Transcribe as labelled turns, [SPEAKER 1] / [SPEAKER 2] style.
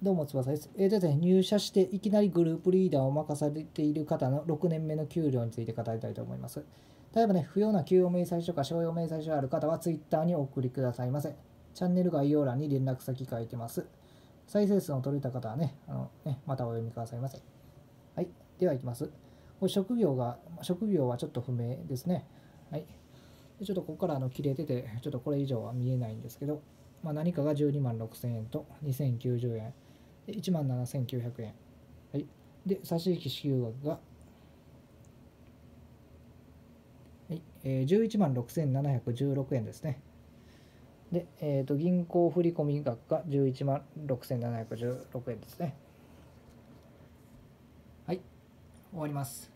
[SPEAKER 1] どうも翼です。ですね、入社していきなりグループリーダーを任されている方の6年目の給料について語りたいと思います。例えばね、不要な給与明細書か商用明細書ある方は Twitter にお送りくださいませ。チャンネル概要欄に連絡先書いてます。再生数の取れた方はね、またお読みくださいませ。はい。では行きます。これ職業はちょっと不明ですね。はい。でちょっとここから切れてて、ちょっとこれ以上は見えないんですけど、何かが12万6000円と2090円。17,900円。はい。で、差し引き支給額が、はい、11万6716円ですね。で、銀行振込額が11万6716円ですね。はい。終わります。